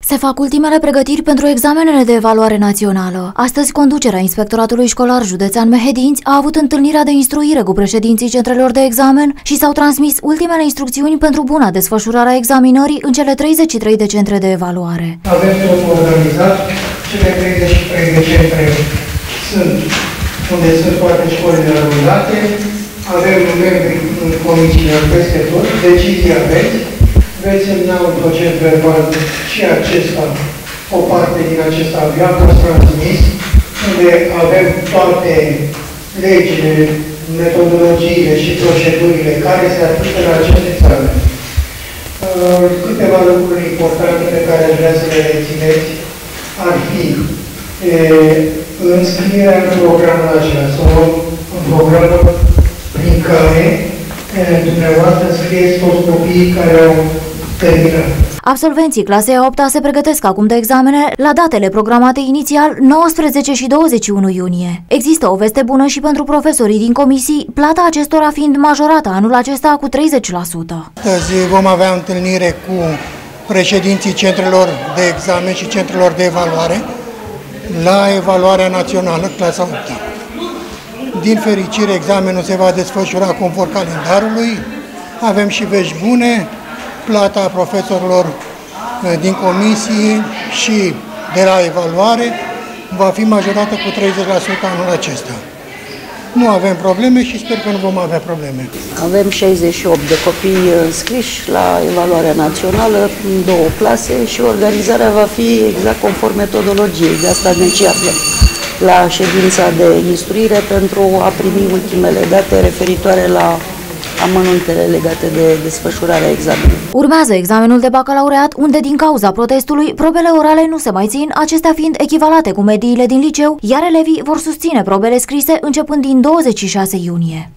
Se fac ultimele pregătiri pentru examenele de evaluare națională. Astăzi, conducerea Inspectoratului Școlar Județean Mehedinți a avut întâlnirea de instruire cu președinții centrelor de examen și s-au transmis ultimele instrucțiuni pentru buna desfășurare a examinării în cele 33 de centre de evaluare. Avem totul organizat. Cele 33 de centre sunt unde sunt toate școlile rândate. Avem membri în comisiile peste tot. Decizii aveți. Veți semna un proces verbal și acesta, o parte din acesta avea fost transmis, unde avem toate legile, metodologiile și procedurile care se aplică la aceste țări. Câteva lucruri importante pe care aș vrea să le rețineți ar fi înscrierea în programul acela sau în programul prin care dumneavoastră scrieți toți copiii care au terminat. Absolvenții clasei a 8-a se pregătesc acum de examene la datele programate inițial 19 și 21 iunie. Există o veste bună și pentru profesorii din comisii, plata acestora fiind majorată anul acesta cu 30%. Astăzi vom avea întâlnire cu președinții centrelor de examen și centrelor de evaluare la evaluarea națională, clasa 8-a. Din fericire, examenul se va desfășura conform calendarului. Avem și vești bune. Plata profesorilor din comisii și de la evaluare va fi majorată cu 30% anul acesta. Nu avem probleme și sper că nu vom avea probleme. Avem 68 de copii înscriși la evaluarea națională în 2 clase și organizarea va fi exact conform metodologiei. De asta ne aflăm la ședința de instruire pentru a primi ultimele date referitoare la amănuntele legate de desfășurarea examenului. Urmează examenul de bacalaureat, unde din cauza protestului probele orale nu se mai țin, acestea fiind echivalate cu mediile din liceu, iar elevii vor susține probele scrise începând din 26 iunie.